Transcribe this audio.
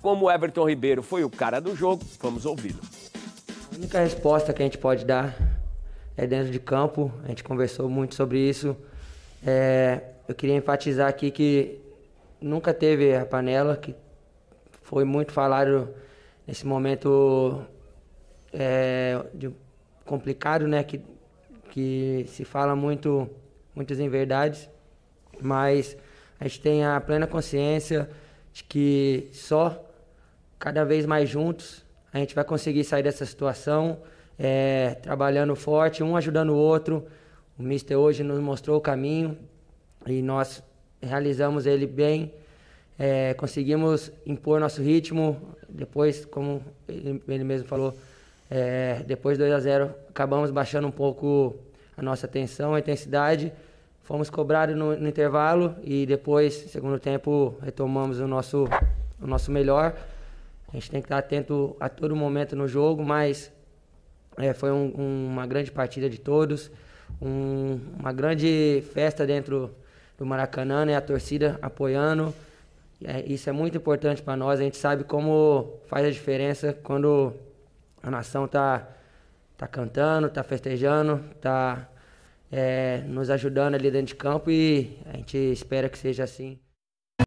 como o Everton Ribeiro foi o cara do jogo, vamos ouvi-lo. A única resposta que a gente pode dar é dentro de campo. A gente conversou muito sobre isso. Eu queria enfatizar aqui que nunca teve a panela, que foi muito falado nesse momento complicado, né? Que se fala muitas inverdades, mas a gente tem a plena consciência de que só cada vez mais juntos a gente vai conseguir sair dessa situação, trabalhando forte, um ajudando o outro. O Mister hoje nos mostrou o caminho e nós realizamos ele bem, conseguimos impor nosso ritmo. Depois, como ele mesmo falou, depois do 2-0, acabamos baixando um pouco a nossa tensão, a intensidade. Fomos cobrados no intervalo e depois, segundo tempo, retomamos o nosso melhor. A gente tem que estar atento a todo momento no jogo, mas foi uma grande partida de todos, uma grande festa dentro do Maracanã, né? A torcida apoiando. Isso é muito importante para nós. A gente sabe como faz a diferença quando a nação tá cantando, tá festejando, tá nos ajudando ali dentro de campo, e a gente espera que seja assim.